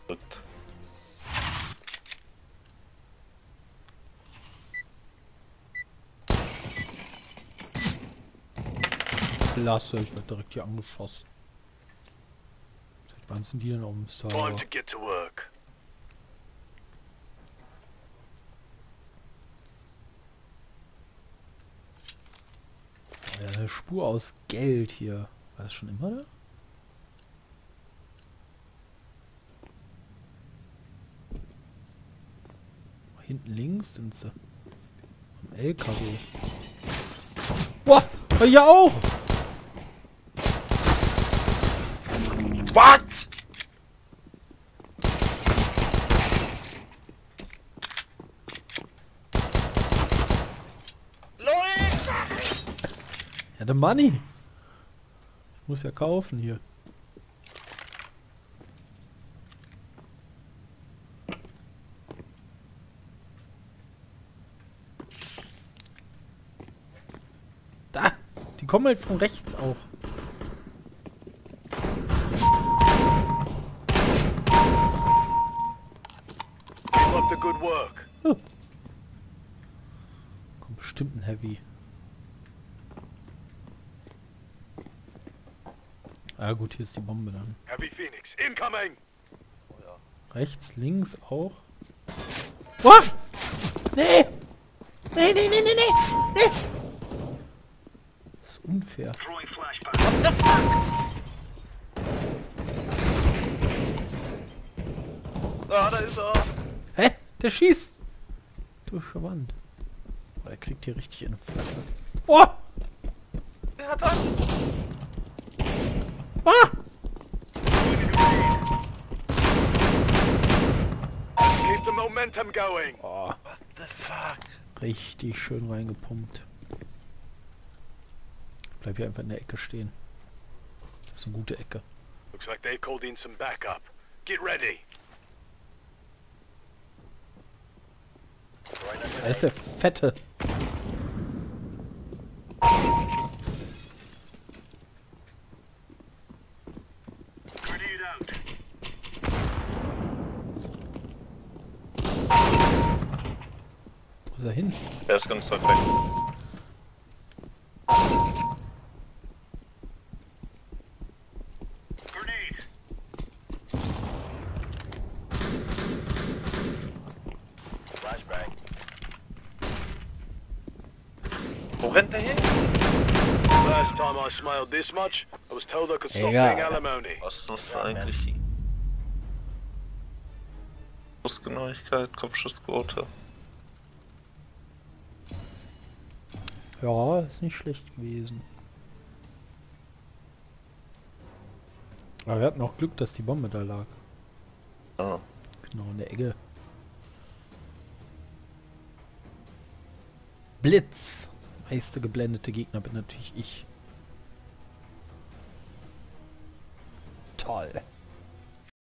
Gut. Klasse, ich werde direkt hier angeschossen. Seit wann sind die denn auf dem Server? Time to get to work. Oh ja, eine Spur aus Geld hier. War das schon immer da? Hinten links sind sie. Am LKW. Boah! Hier auch! What? Ja, der Money! Ich muss ja kaufen hier. Da! Die kommen halt von rechts auch. Keep up the good work. Kommt bestimmt ein Heavy. Ah gut, hier ist die Bombe dann. Heavy Phoenix, incoming! Rechts, links auch. Oh! Nee! Nee, nee, nee, nee, nee! Nee! Das ist unfair. Ah, da ist er. Hä? Der schießt! Durch die Wand. Oh, der kriegt hier richtig in die Fresse. Oh! Der hat einen. Ah! Keep the momentum going. Oh, What the fuck? richtig schön reingepumpt. Bleib hier einfach in der Ecke stehen. Das ist eine gute Ecke. Looks like they called in some backup. Get ready. Da ist der Fette. Wo ist er hin? Der ist ganz weit weg. Wo rennt der hin? Last time I smiled this much, I was told I could stop Egal. paying alimony. Was ist das eigentlich? Schussgenauigkeit, Kopfschussquote. Ja, ist nicht schlecht gewesen. Aber wir hatten auch Glück, dass die Bombe da lag. Ah. Genau in der Ecke. Blitz! Meiste geblendete Gegner bin natürlich ich. Toll.